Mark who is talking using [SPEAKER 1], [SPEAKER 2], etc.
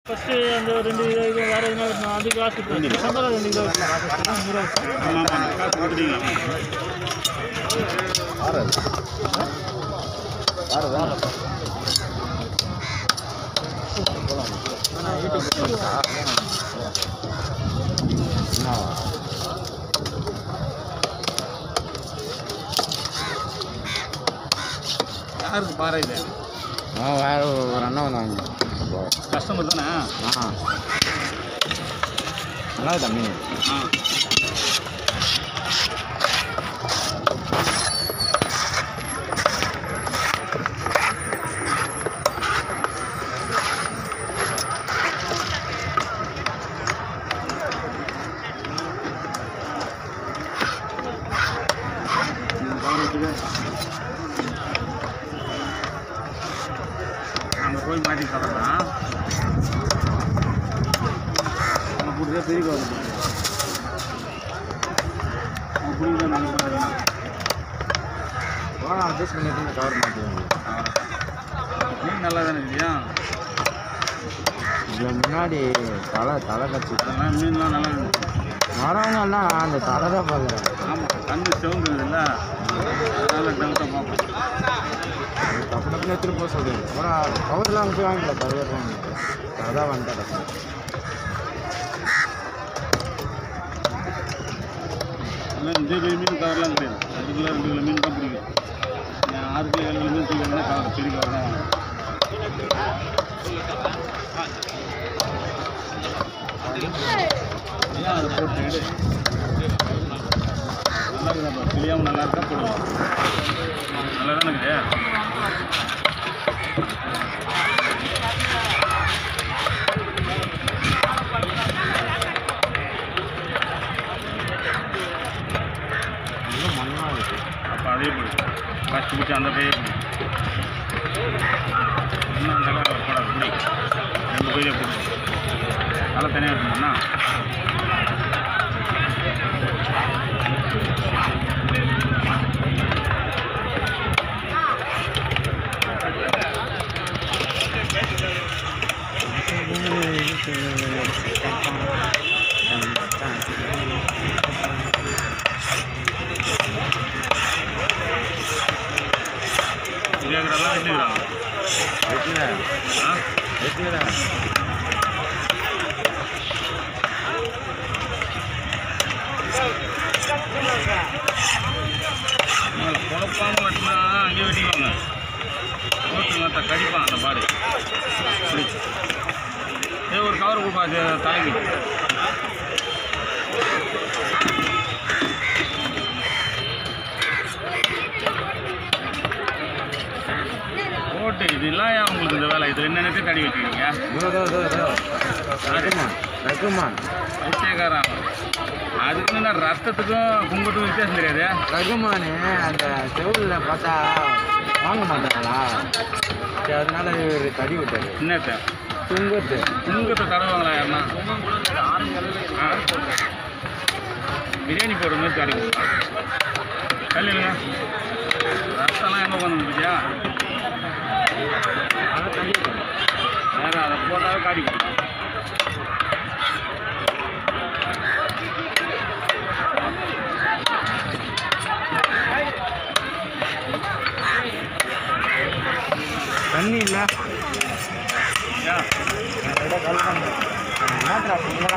[SPEAKER 1] first அந்த 2 kilo இது வேறு எதுனா வெட்டணும் அது காசு சம்பளம் 2 கிலோ வெட்டணும் 100 யாருக்கு பாரு இது வேறு ஒரு அண்ணா வந்தாங்க கஸ்டமர் தானே நல்லா தம்பி அங்கே போய் மாட்டி சாப்பிட்றான் அங்கே பிடிச்சா பெரிய கவர் பிடிச்சா நாங்கள் அட்ஜஸ்ட் பண்ணிட்டு கவர் மாட்டுவாங்க மீன் நல்லா தானே இல்லையா இதில் முன்னாடி தலை கட்சிக்கலாம் மீன்லாம் நல்லா இருந்துச்சு வரவங்க எல்லாம் அந்த தலை தான் பார்க்குறேன் ஆமாம் கண்ணு சிவந்துருதுல்ல அதனால டவுட்டாக பார்ப்போம் டப்பு டப்புன்னு எடுத்துகிட்டு போக சொல்லுங்க அப்புறம் கவர்லாம் அங்கே போய் வாங்கிக்கலாம் கவர் அதான் வந்துட்டேன் இதே பெரிய மீன் கவர்லாம் கிடையாது 2 கிலோ 2 கிலோ மீன் தான் பிடிக்கும் 6 கிலோ 7 கிலோ மீன் தூக்கினா கவர் பெரிய கவர் தான் வாங்க அதை போட்டு நல்லா இருக்குதாப்பா தெரியாமல் நல்லா இருக்கா போடுவோம் நல்லா தானே இருக்குது மண்ணாக இருக்குது அப்போ அதே போடு ஃபஸ்ட்டு பிடிச்சி அந்த பையே பிடி இன்னும் அந்த போடாது பிடி 2 பையிலே பிடி நல்லா தனியாக இருக்கணும்னா குழப்பாமல் வெட்டினா அங்கேயே வெட்டிக்குவாங்க ஓட்டு மற்ற கடிப்பான் அந்த பாடு இதே ஒரு கவர் கொடுப்பா தலைக்கு ஓட்டு இதெல்லாம் ஏன் உங்களுக்கு இந்த வேலை இதில் என்னென்ன தடி வச்சுக்கிறீங்க பைத்தியக்காரன் அதுக்குன்னு ரத்தத்துக்கும் குங்குமத்துக்கும் வித்தியாசம் தெரியாது ரகுமானு அந்த செவிலில் பார்த்தா வாங்க மாட்டாங்களா அதனால இவர் தடி விட்டாரு என்னத்த குங்கத்தை தடவாங்களா யாருன்னா பிரியாணி போடுற மாதிரி தடி கொடுக்கலாம் கல் இல்லைங்க ரத்தம்லாம் எங்கே கொண்டு வந்துருக்கியா அதை தடி வேறு அதை போட்டாவே காடி கொடுக்கலாம் தண்ணி இல்லை